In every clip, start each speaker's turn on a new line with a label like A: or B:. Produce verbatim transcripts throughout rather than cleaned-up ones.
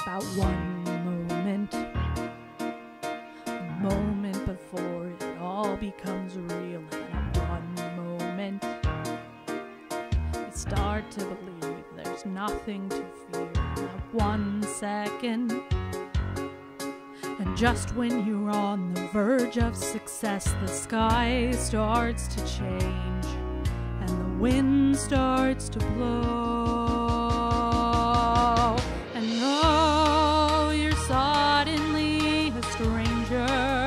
A: about one moment, the moment before it all becomes real. And at one moment, you start to believe there's nothing to fear. And at one second, and just when you're on the verge of success, the sky starts to change and the wind starts to blow. And oh, you're suddenly a stranger.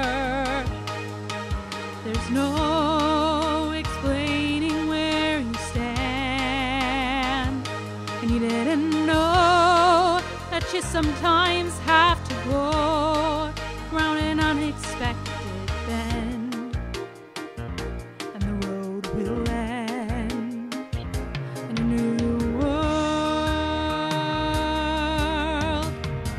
A: There's no explaining where you stand. And you didn't know that you sometimes have to go round an unexpected bend, and the road will end in a new world.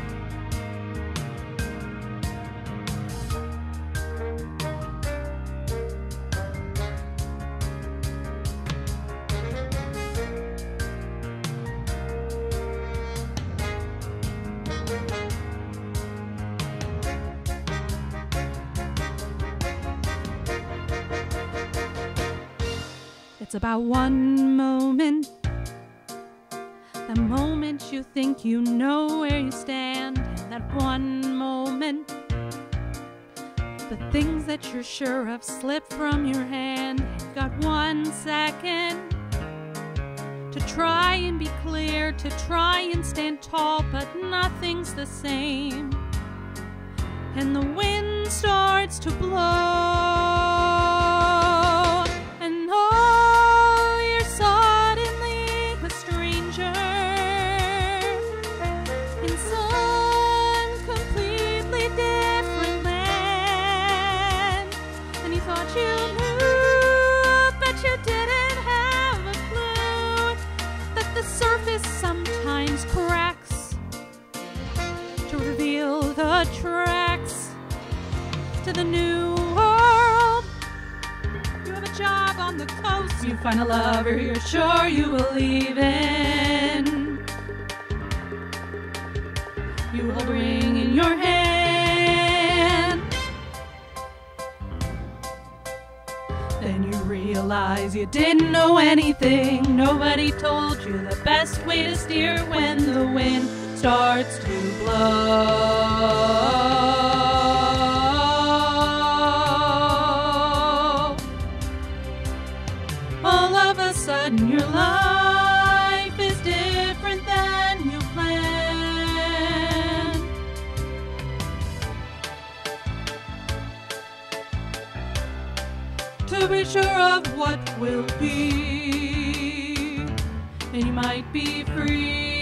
A: It's about one moment, the moment you think you know where you stand, and that one moment, the things that you're sure of slip from your hand. You've got one second to try and be clear, to try and stand tall, but nothing's the same, and the wind starts to blow. You knew, but you didn't have a clue that the surface sometimes cracks to reveal the tracks to the new world. You have a job on the coast, you find a lover you're sure you believe in. You hold a ring in your hand. Then you realize you didn't know anything. Nobody told you the best way to steer when the wind starts to blow. All of a sudden your life is different than you planned. To be sure of what will be, and you might be free.